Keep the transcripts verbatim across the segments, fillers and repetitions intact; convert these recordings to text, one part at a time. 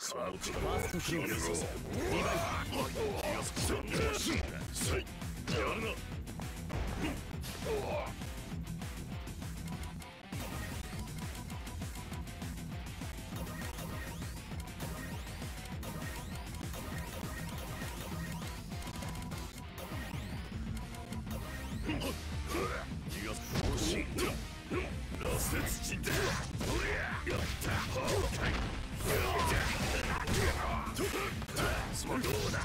その力を決めるぞ。リバイやるな。欲しいラステツチンだ。やったスマルどうだ。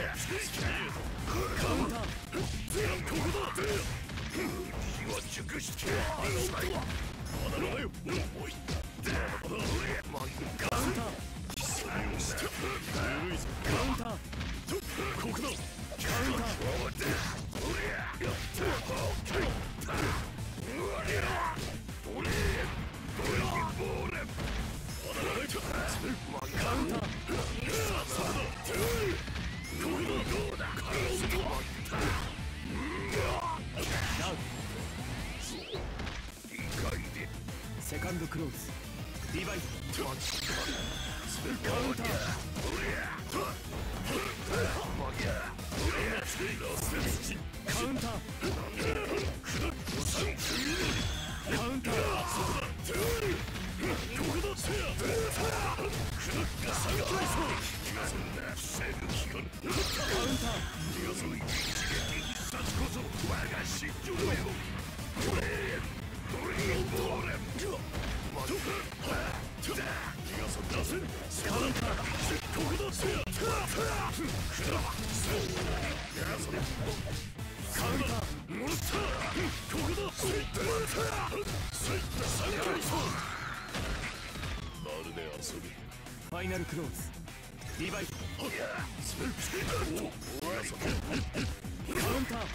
カウンターここだ。火は熟してまだだよ。おいカウンターそれをして緩いぞ。カウンターここだ。カウンターやった俺俺カウンターどうだ。理解でセカンドクローズリバイスカウンターカウンターカウンターファイナルクローズリバイスカウンターカウンター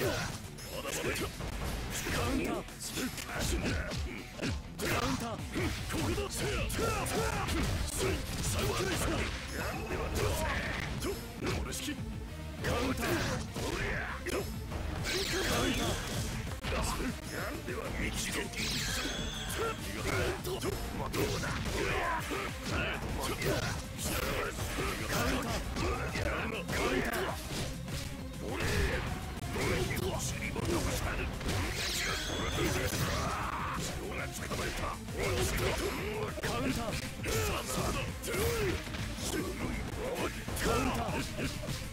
カウンターなんでは道でまどうだ。カウンター俺俺に尻も残さぬ。人が捕まえた。 カウンターカウンター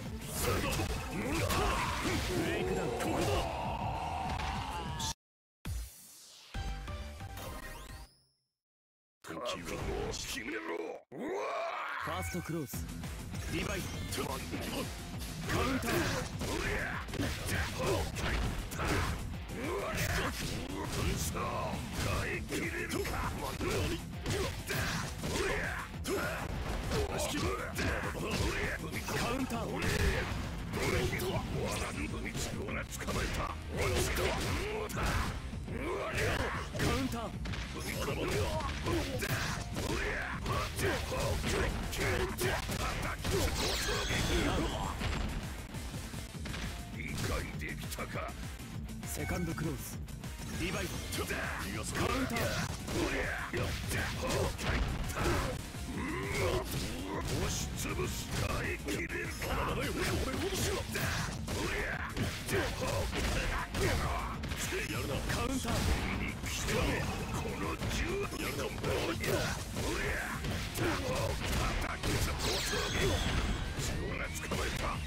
ブレイクダウン時はもう決めろ。 ファーストクローズリバイスカウンター耐えきれるか。 カウンター捕まえた。 カウンター理解できたか。 セカンドクローズリバイスカウンター押しつぶす。耐えきれるか。これほどしろ。やるな。 カウンターこの銃やるな。捕まえた。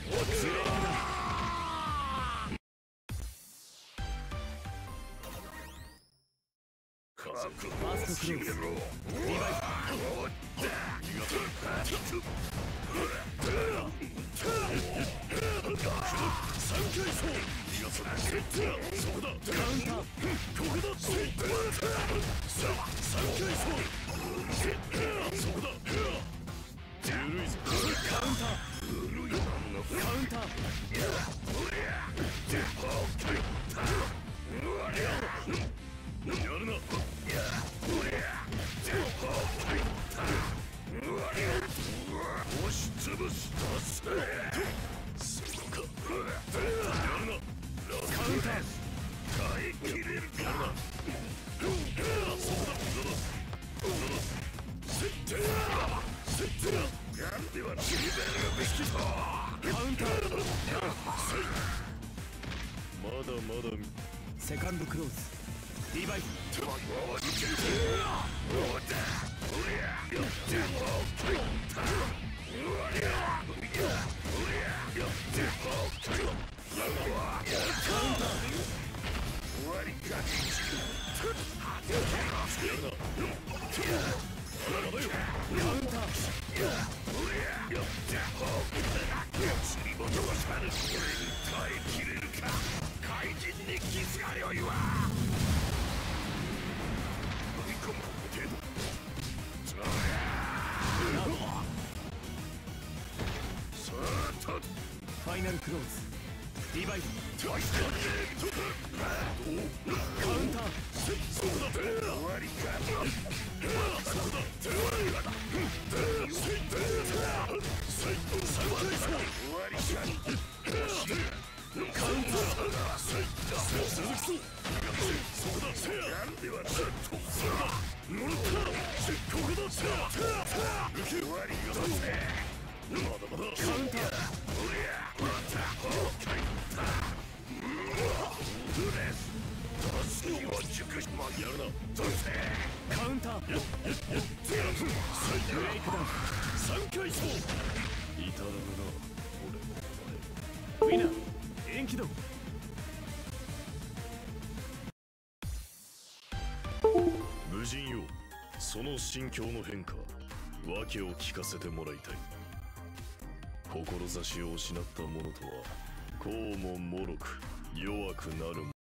ファーストクローズリバイス三回走。そこだ。 カウンターここだ。さあ三回走。そこだ。緩いぞ。 カウンターカウンターやるな。押しつぶす。そこか。やるな。 カウンター耐えきれるか。そこだ。設定設定カウンター。 まだまだセカンドクローズ。リバイブ。ファイナルクローズ。リバイブ。カウンター。カウンター。ブレイクダウン。さんかい勝負。至らぬな俺の前。ウィナー延期だ。 無人よ、その心境の変化訳を聞かせてもらいたい。志を失った者とはこうも脆く弱くなるもの。